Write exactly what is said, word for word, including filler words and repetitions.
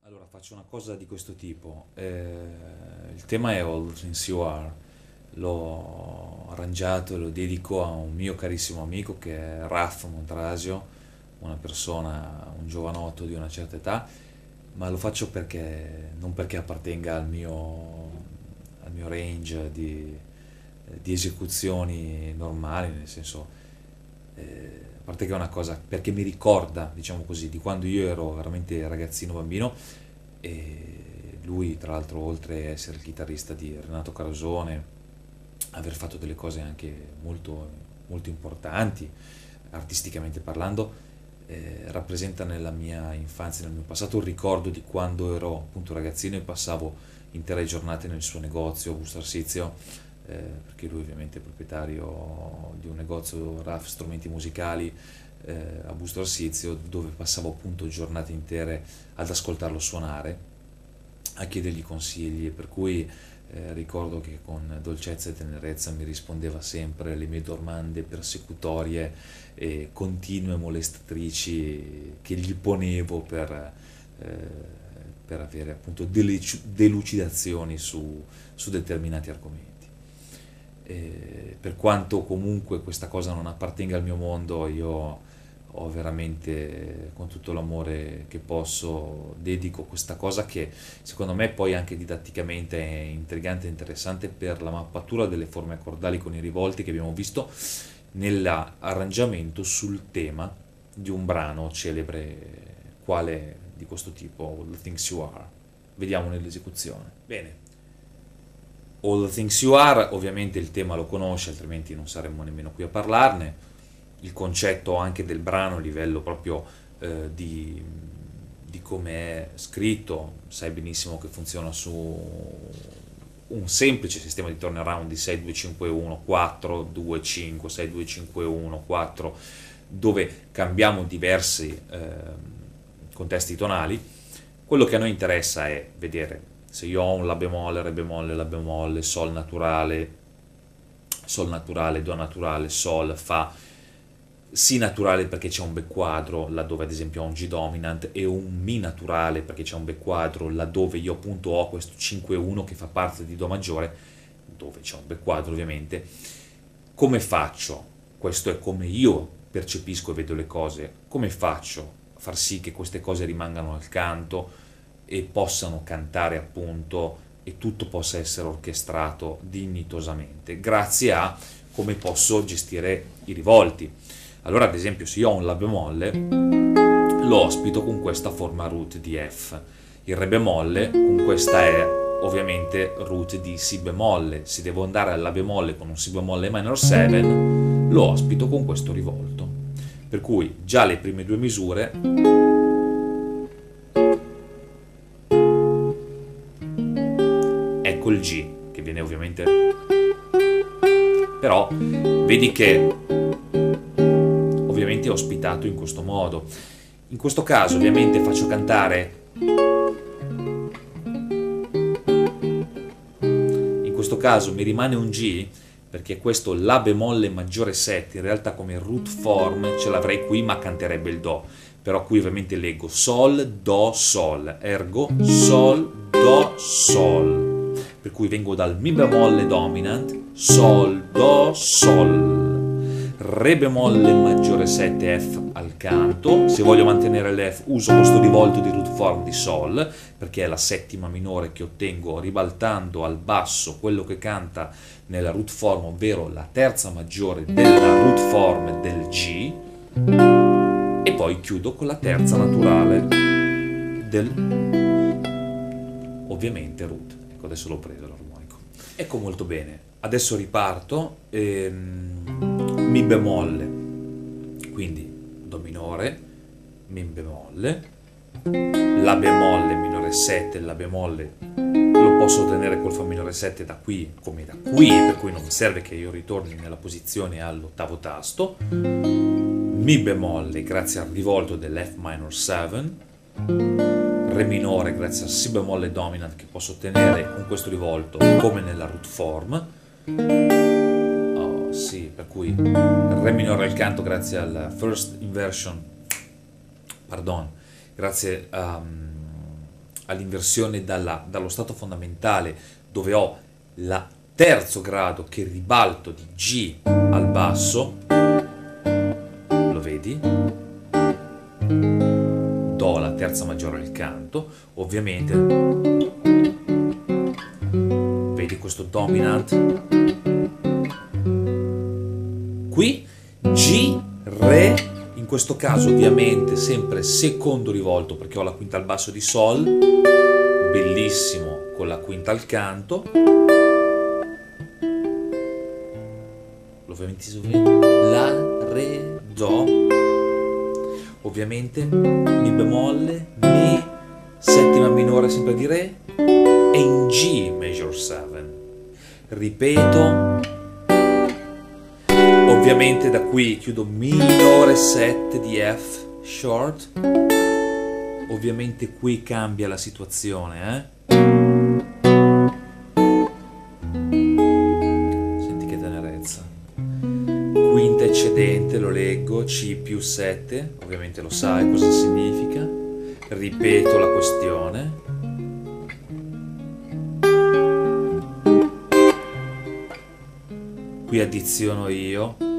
Allora, faccio una cosa di questo tipo. Eh, il tema è All the Things You Are. L'ho arrangiato e lo dedico a un mio carissimo amico che è Raf Montrasio, una persona, un giovanotto di una certa età, ma lo faccio perché, non perché appartenga al mio, al mio range di, di esecuzioni normali, nel senso, eh, a parte che è una cosa, perché mi ricorda, diciamo così, di quando io ero veramente ragazzino, bambino, e lui, tra l'altro, oltre a essere il chitarrista di Renato Carosone, aver fatto delle cose anche molto, molto importanti, artisticamente parlando, eh, rappresenta nella mia infanzia, nel mio passato, un ricordo di quando ero appunto ragazzino e passavo intere giornate nel suo negozio a Busto Arsizio, eh, perché lui ovviamente è proprietario di un negozio R A F strumenti musicali, eh, a Busto Arsizio, dove passavo appunto giornate intere ad ascoltarlo suonare, a chiedergli consigli, per cui eh, ricordo che con dolcezza e tenerezza mi rispondeva sempre alle mie domande persecutorie e continue molestatrici che gli ponevo per, eh, per avere appunto delle delucidazioni su, su determinati argomenti. E per quanto comunque questa cosa non appartenga al mio mondo, io ho veramente, con tutto l'amore che posso, dedico questa cosa che secondo me poi anche didatticamente è intrigante e interessante per la mappatura delle forme accordali con i rivolti che abbiamo visto nell'arrangiamento sul tema di un brano celebre quale di questo tipo, All the Things You Are. Vediamo nell'esecuzione. Bene. All the Things You Are, ovviamente il tema lo conosce, altrimenti non saremmo nemmeno qui a parlarne. Il concetto anche del brano a livello proprio eh, di, di come è scritto, sai benissimo che funziona su un semplice sistema di turnaround di sei due cinque uno quattro due cinque sei due cinque uno quattro, dove cambiamo diversi eh, contesti tonali. Quello che a noi interessa è vedere se io ho un La bemolle, Re bemolle, La bemolle, Sol naturale, Sol naturale, Do naturale, Sol, Fa, Si naturale perché c'è un backquadro laddove ad esempio ho un G dominant, e un Mi naturale perché c'è un backquadro laddove io appunto ho questo cinque uno che fa parte di Do maggiore, dove c'è un backquadro ovviamente. Come faccio? Questo è come io percepisco e vedo le cose. Come faccio a far sì che queste cose rimangano al canto e possano cantare appunto, e tutto possa essere orchestrato dignitosamente, grazie a come posso gestire i rivolti. Allora, ad esempio, se io ho un La bemolle, lo ospito con questa forma root di F. Il Re bemolle con questa è ovviamente root di Si bemolle. Se devo andare al La bemolle con un Si bemolle minor sette, lo ospito con questo rivolto. Per cui già le prime due misure ecco il G, che viene ovviamente, però vedi che ovviamente è ospitato in questo modo. In questo caso ovviamente faccio cantare, in questo caso mi rimane un G perché questo La bemolle maggiore sette in realtà come root form ce l'avrei qui, ma canterebbe il Do. Però qui ovviamente leggo Sol, Do, Sol, ergo Sol, Do, Sol, per cui vengo dal Mi bemolle dominant, Sol, Do, Sol, Re bemolle maggiore sette, F al canto. Se voglio mantenere l'F uso questo rivolto di root form di Sol, perché è la settima minore che ottengo ribaltando al basso quello che canta nella root form, ovvero la terza maggiore della root form del G, e poi chiudo con la terza naturale del, ovviamente, root. Ecco, adesso l'ho preso l'armonico. Ecco, molto bene. Adesso riparto. Ehm, Mi bemolle, quindi Do minore, Mi bemolle, La bemolle minore sette, La bemolle lo posso ottenere col Fa minore sette da qui come da qui, per cui non mi serve che io ritorni nella posizione all'ottavo tasto. Mi bemolle grazie al rivolto dell'F minor sette, Re minore grazie al Si bemolle dominant che posso ottenere con questo rivolto come nella root form. Oh, sì, per cui Re minore al canto grazie al first inversion, pardon, grazie um, all'inversione dalla- dallo stato fondamentale, dove ho la terzo grado che ribalto di G al basso, lo vedi? Do la terza maggiore al canto, ovviamente vedi questo dominant, qui G, Re, in questo caso ovviamente sempre secondo rivolto perché ho la quinta al basso di Sol, bellissimo con la quinta al canto, ovviamente La, Re, Do, ovviamente Mi bemolle, Mi, settima minore sempre di Re e in G major sette, ripeto. Ovviamente da qui chiudo minore sette di F short, ovviamente qui cambia la situazione, eh? Senti che tenerezza. Quinta eccedente, lo leggo, C più sette, ovviamente lo sai cosa significa, ripeto la questione. Qui addiziono io.